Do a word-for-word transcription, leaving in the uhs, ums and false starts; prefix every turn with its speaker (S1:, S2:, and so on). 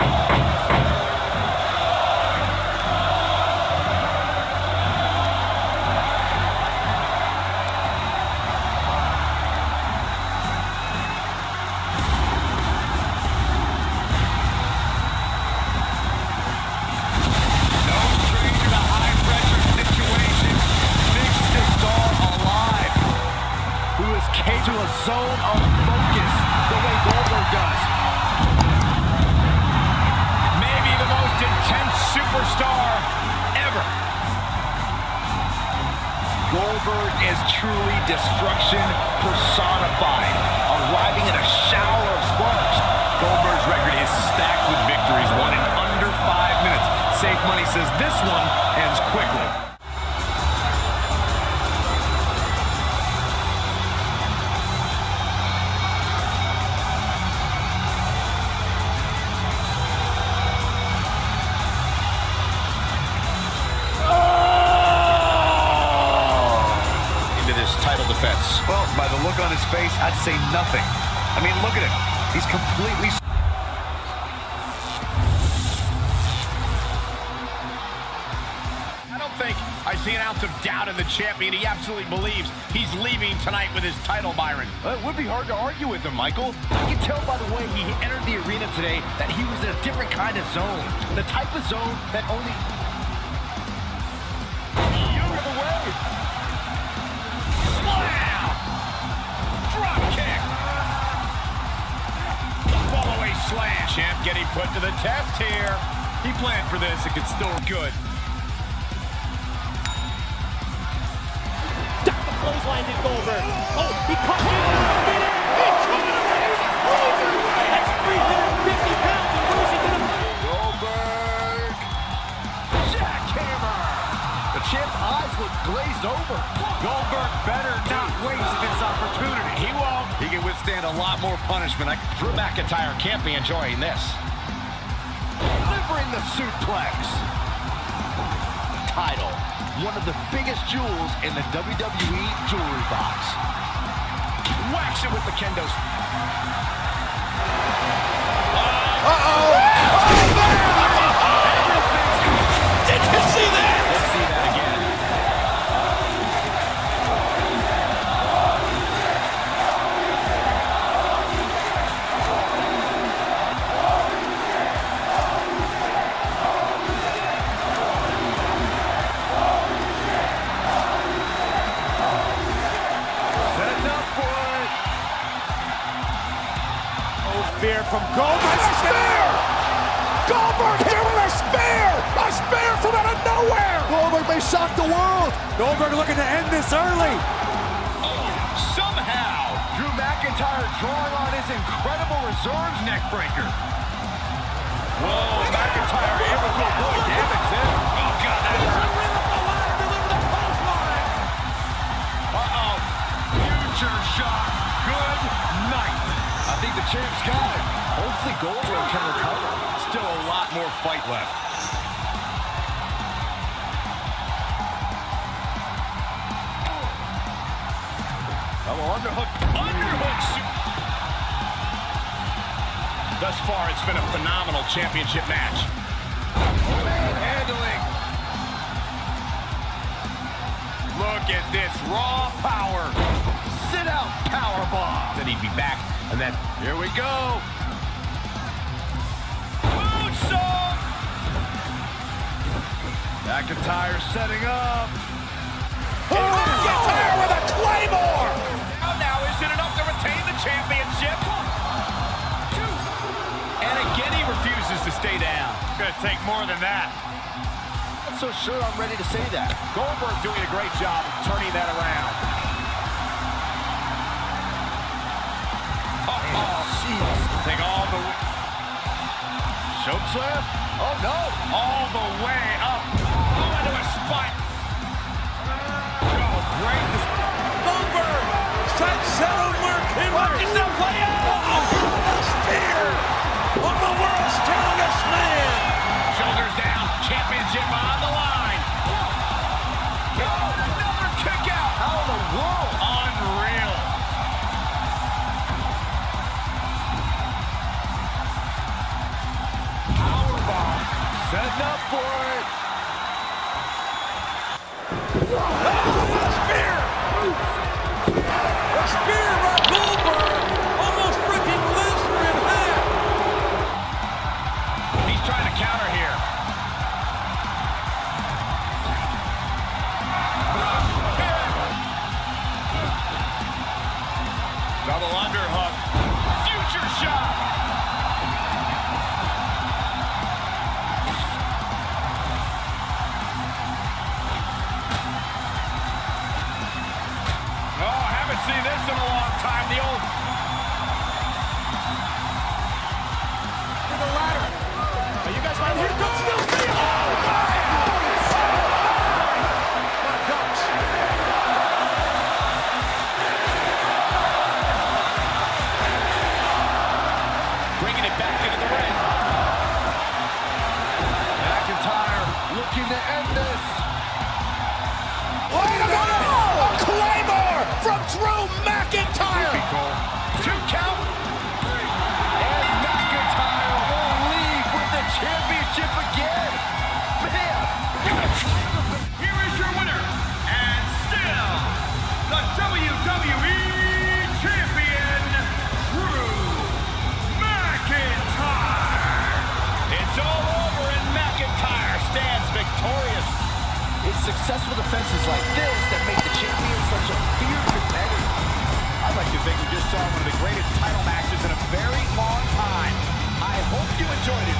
S1: To a zone of focus the way Goldberg does.
S2: Maybe the most intense superstar ever.
S1: Goldberg is truly destruction personified, arriving in a shower of sparks.
S2: Goldberg's record is stacked with victories, won in under five minutes. Safe Money says this one ends quickly. Title defense.
S1: Well, by the look on his face, I'd say nothing. I mean, look at him. He's completely...
S2: I don't think I see an ounce of doubt in the champion. He absolutely believes he's leaving tonight with his title, Byron.
S1: Well, it would be hard to argue with him, Michael. You can tell by the way he entered the arena today that he was in a different kind of zone. The type of zone that only... You're the way.
S2: Drop kick. Follow-away slam. Champ getting put to the test here. He planned for this. It could still be good.
S3: Duck the clothesline to Goldberg. Oh, he caught him. He caught him. That's three hundred fifty pounds and losing to the
S1: Goldberg. Jackhammer. The champ's eyes look glazed over.
S2: Goldberg better not waste this opportunity. He won't. He can withstand a lot more punishment. I, Drew McIntyre can't be enjoying this.
S1: Delivering the suplex. Title. One of the biggest jewels in the W W E jewelry box.
S2: Whacks it with the kendos.
S1: Uh-oh.
S2: Did you see that? Let's see that again.
S3: Fear from Goldberg. A spear! Goldberg here with a spear! A spear from out of nowhere! Goldberg may shock the world. Goldberg looking to end this early.
S2: Oh, somehow,
S1: Drew McIntyre drawing on his incredible reserves neckbreaker.
S2: Whoa, McIntyre able to avoid damage there. Oh, God, that hurt. Uh-oh, future shock. Good night.
S1: I think the champ's got it. Hopefully Goldberg can recover.
S2: Still a lot more fight left.
S1: Oh, underhook.
S2: Underhook. Thus far, it's been a phenomenal championship match.
S1: Handling.
S2: Look at this raw power.
S1: Sit out powerbomb.
S2: Then he'd be back, and then
S1: Here we go.
S2: moonsault.
S1: McIntyre setting up.
S2: McIntyre with a claymore. Now, now, is it enough to retain the championship? And again, he refuses to stay down. It's gonna take more than that.
S1: I'm not so sure I'm ready to say that.
S2: Goldberg doing a great job of turning that around.
S1: Oh, jeez.
S2: Take all the
S1: Choke slam? Oh, no.
S2: all the way up. Oh, into a spike. Oh, great.
S3: Goldberg trying to settle Mark Henry.
S2: Watch yourself play out.
S3: Spear on the world's strongest man.
S2: Shoulders down. Championship on the line. Oh, another kick out.
S1: How in the world?
S2: Unreal.
S1: for it.
S3: Oh, a spear! A spear by Goldberg! Almost freaking Lesnar in half!
S2: He's trying to counter here. Double underhook. Future shot. Oh, I haven't seen this in a long time. The old...
S3: To the ladder. Are you guys mind? Here comes Steel Steel! Oh, my! My gosh.
S2: Bringing it back into the ring.
S1: McIntyre looking to end this.
S3: Wait a minute! A Claymore from Drew McIntyre!
S2: Two count.
S1: And McIntyre will leave with the championship again. Man.
S2: Here is your winner, and still the W W E Champion, Drew McIntyre. It's all over, and McIntyre stands victorious.
S1: It's successful defenses like this that make the champion such a fierce competitor.
S2: I'd like to think we just saw one of the greatest title matches in a very long time. I hope you enjoyed it.